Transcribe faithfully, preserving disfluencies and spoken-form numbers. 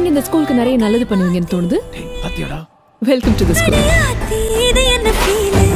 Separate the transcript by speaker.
Speaker 1: நீங்க இந்த ஸ்கூலுக்கு நிறைய நல்லது பண்ணுவீங்கன்னு தோணுது.
Speaker 2: பாத்தியாடா?
Speaker 1: Welcome to the school.